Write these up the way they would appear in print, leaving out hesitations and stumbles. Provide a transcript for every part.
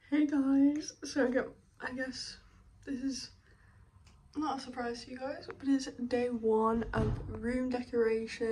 Hey guys, so I guess this is not a surprise to you guys, but it's day one of room decoration.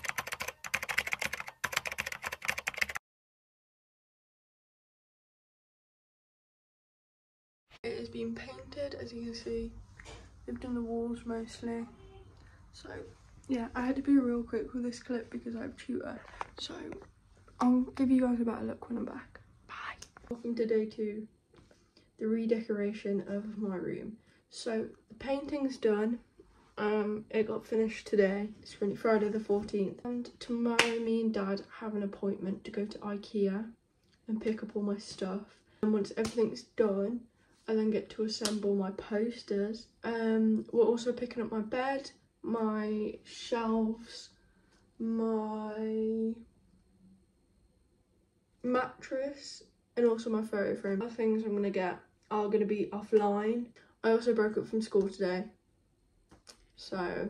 It is being painted, as you can see. They've done the walls mostly. So yeah, I had to be real quick with this clip because I have tutor. So I'll give you guys a better look when I'm back. Bye. Welcome to day two, the redecoration of my room. So the painting's done. It got finished today. It's really Friday the 14th, and tomorrow me and Dad have an appointment to go to IKEA and pick up all my stuff. And once everything's done, I then get to assemble my posters. We're also picking up my bed, my shelves, my mattress, and also my photo frame. Other things I'm gonna get are gonna be offline. I also broke up from school today, so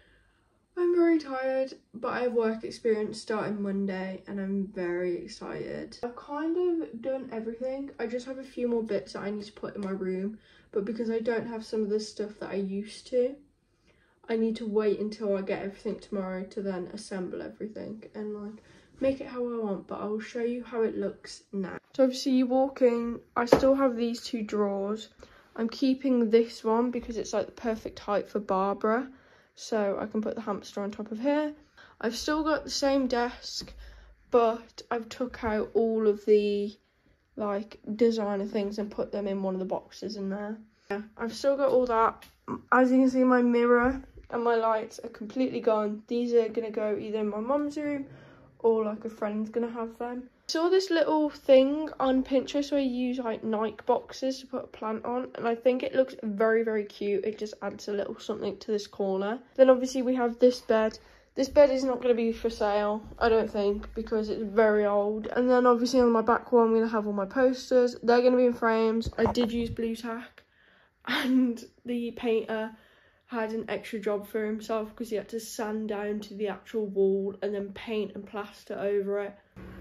I'm very tired, but I have work experience starting Monday and I'm very excited. I've kind of done everything. I just have a few more bits that I need to put in my room, but because I don't have some of the stuff that I used to, I need to wait until I get everything tomorrow to then assemble everything and like make it how I want, but I will show you how it looks now. So obviously you walk in, I still have these two drawers. I'm keeping this one because it's like the perfect height for Barbara, so I can put the hamster on top of here. I've still got the same desk, but I've took out all of the like designer things and put them in one of the boxes in there. Yeah, I've still got all that. As you can see, my mirror and my lights are completely gone. These are gonna go either in my mum's room or like a friend's gonna have them. I saw this little thing on Pinterest where you use like Nike boxes to put a plant on, and I think it looks very, very cute. It just adds a little something to this corner. Then obviously we have this bed. This bed is not going to be for sale, I don't think, because it's very old. And then obviously on my back wall I'm going to have all my posters. They're going to be in frames. I did use blue tack, and the painter had an extra job for himself because he had to sand down to the actual wall and then paint and plaster over it.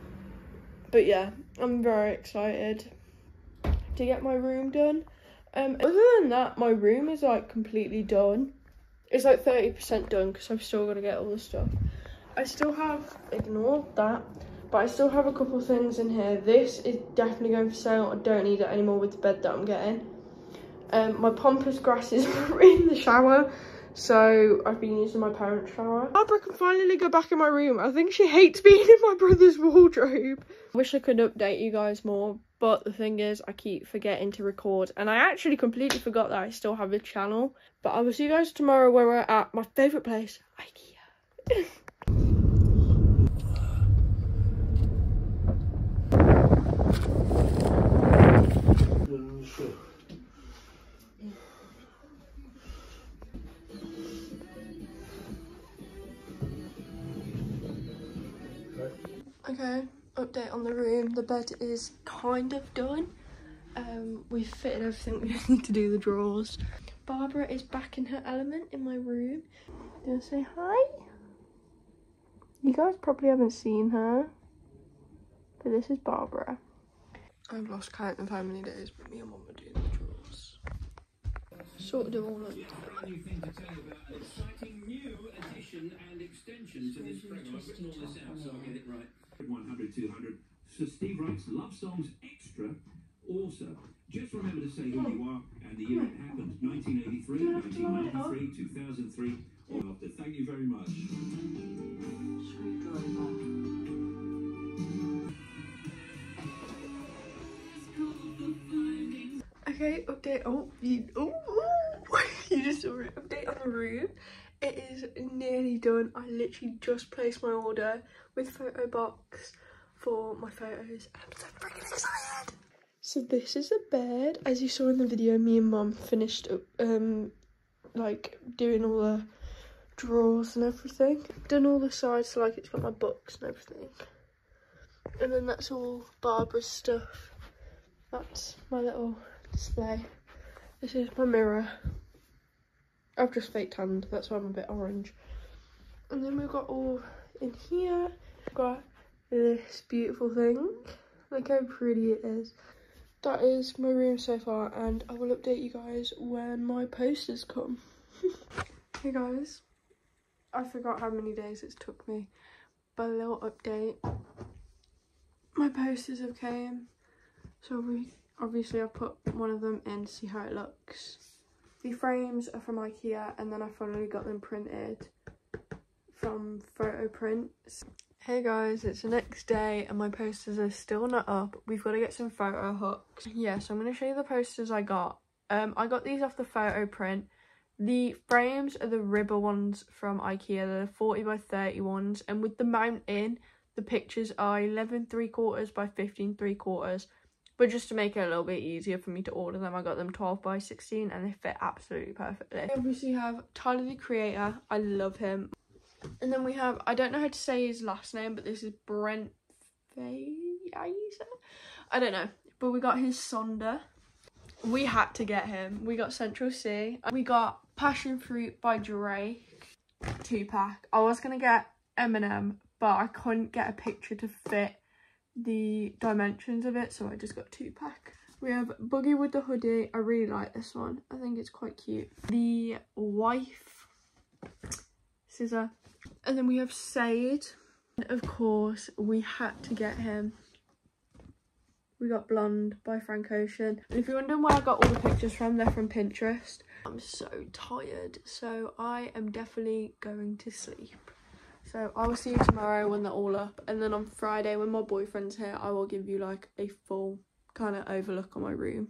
But yeah, I'm very excited to get my room done. Other than that, my room is like completely done. It's like 30% done because I've still got to get all the stuff. I still have, ignore that, but I still have a couple things in here. This is definitely going for sale. I don't need it anymore with the bed that I'm getting. My pampas grasses are in the shower, so I've been using my parents' shower. Barbara can finally go back in my room. I think she hates being in my brother's wardrobe. I wish I could update you guys more, but the thing is I keep forgetting to record, and I actually completely forgot that I still have a channel. But I will see you guys tomorrow when we're at my favourite place, IKEA. Okay, update on the room. The bed is kind of done. We've fitted everything. We just need to do the drawers. Barbara is back in her element in my room. Do you want to say hi? You guys probably haven't seen her, but this is Barbara. I've lost count of how many days but me and Mum are doing the drawers. Sort of do all of it. New thing to tell you about an exciting new addition and extension to this program. I've written all this out so I'll get it right. 100, 200. So Steve writes Love Songs Extra. Also, just remember to say who you are and the year it happened. 1983, 1993, 2003, or after. Thank you very much. Okay, update. Oh, you just saw it. Update on the room. It is nearly done. I literally just placed my order with photo box for my photos. I'm so freaking excited. So this is the bed. As you saw in the video, me and Mum finished like doing all the drawers and everything. Done all the sides, so like it's got my books and everything. And then that's all Barbara's stuff. That's my little display. This is my mirror. I've just fake tanned, that's why I'm a bit orange. And then we've got all in here. We've got this beautiful thing. Look how pretty it is. that is my room so far, and I will update you guys when my posters come. Hey guys, I forgot how many days it's took me, but a little update. My posters have came, so obviously I've put one of them in to see how it looks. The frames are from IKEA, and then I finally got them printed from Photo Prints. Hey guys, it's the next day and my posters are still not up. We've got to get some photo hooks. Yeah, so I'm going to show you the posters I got. I got these off the Photo Print. The frames are the ribber ones from IKEA. They're 40 by 30 ones, and with the mount in, the pictures are 11 3/4 by 15 3/4. But just to make it a little bit easier for me to order them, I got them 12 by 16 and they fit absolutely perfectly. We obviously have Tyler the Creator. I love him. And then we have, I don't know how to say his last name, but this is Brent Fazer? I don't know. But we got his Sonder. We had to get him. We got Central C. We got Passion Fruit by Drake. 2-pack. I was going to get M&M, but I couldn't get a picture to fit the dimensions of it, so I just got 2-pack. We have Boogie with the Hoodie. I really like this one. I think it's quite cute. The Wife Scissor. And then we have Sade. And of course, we had to get him. We got Blonde by Frank Ocean. And if you're wondering where I got all the pictures from, they're from Pinterest. I'm so tired, so I am definitely going to sleep. So I will see you tomorrow when they're all up, and then on Friday when my boyfriend's here, I will give you like a full kind of overlook on my room.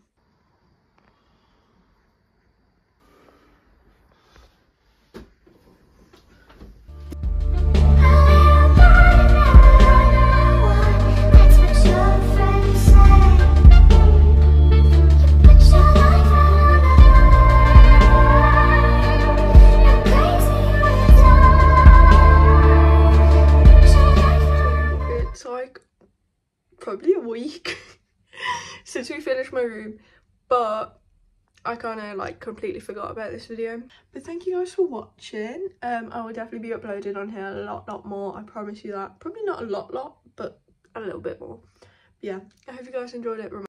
Probably a week since we finished my room, but I kind of like completely forgot about this video. But thank you guys for watching. I will definitely be uploading on here a lot more, I promise you that. Probably not a lot, but a little bit more. But yeah, I hope you guys enjoyed it.